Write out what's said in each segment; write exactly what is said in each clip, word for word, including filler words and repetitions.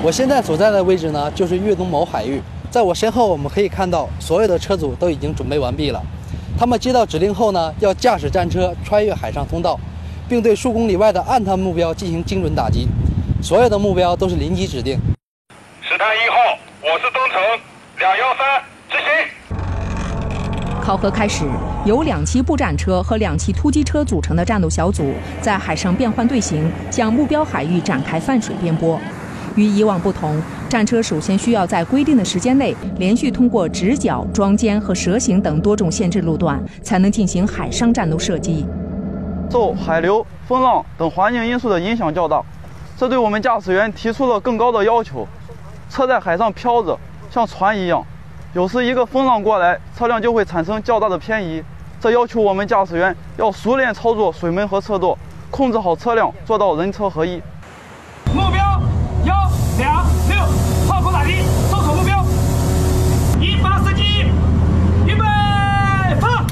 我现在所在的位置呢，就是粤东某海域。在我身后，我们可以看到，所有的车组都已经准备完毕了。他们接到指令后呢，要驾驶战车穿越海上通道，并对数公里外的岸滩目标进行精准打击。所有的目标都是临机指定。 石滩一号，我是东城，两幺三，执行。 考核开始，由两栖步战车和两栖突击车组成的战斗小组在海上变换队形，向目标海域展开泛水边波。与以往不同，战车首先需要在规定的时间内连续通过直角、桩尖和蛇形等多种限制路段，才能进行海上战斗射击。 受海流、风浪等环境因素的影响较大，这对我们驾驶员提出了更高的要求。车在海上飘着，像船一样，有时一个风浪过来，车辆就会产生较大的偏移。这要求我们驾驶员要熟练操作水门和侧舵，控制好车辆，做到人车合一。 目标幺两六，炮口打击，搜索目标。一发射击，预备放。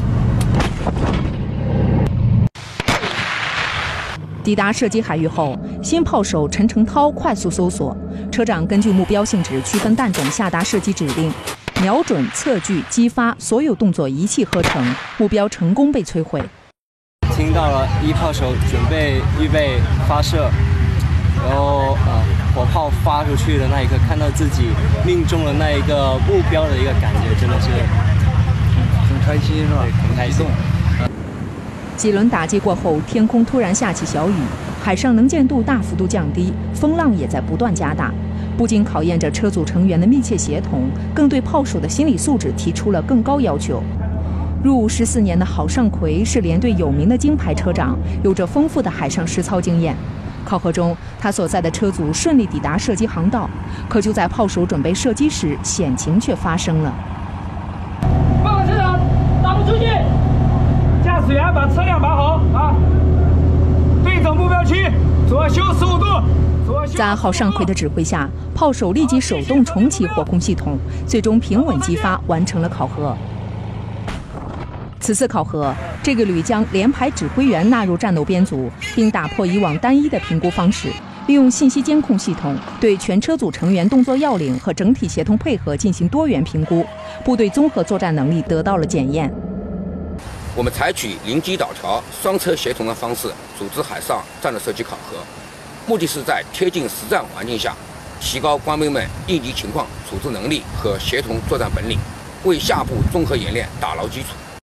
抵达射击海域后，新炮手陈成涛快速搜索，车长根据目标性质区分弹种下达射击指令，瞄准、测距、击发所有动作一气呵成，目标成功被摧毁。 听到了一炮手准备预备发射，然后呃火炮发出去的那一刻，看到自己命中了那一个目标的一个感觉，真的是很开心，是吧？ 很开心。 几轮打击过后，天空突然下起小雨，海上能见度大幅度降低，风浪也在不断加大，不仅考验着车组成员的密切协同，更对炮手的心理素质提出了更高要求。入伍十四年的郝尚奎是连队有名的金牌车长，有着丰富的海上实操经验。考核中，他所在的车组顺利抵达射击航道，可就在炮手准备射击时，险情却发生了。 报告车长，打不出去。驾驶员把车辆把好啊，对准目标区，左修十五度。左修。 在郝尚奎的指挥下，炮手立即手动重启火控系统，最终平稳击发，完成了考核。此次考核，这个旅将连排指挥员纳入战斗编组，并打破以往单一的评估方式，利用信息监控系统对全车组成员动作要领和整体协同配合进行多元评估，部队综合作战能力得到了检验。 我们采取临机导调、双车协同的方式组织海上战斗射击考核，目的是在贴近实战环境下，提高官兵们应急情况处置能力和协同作战本领，为下部综合演练打牢基础。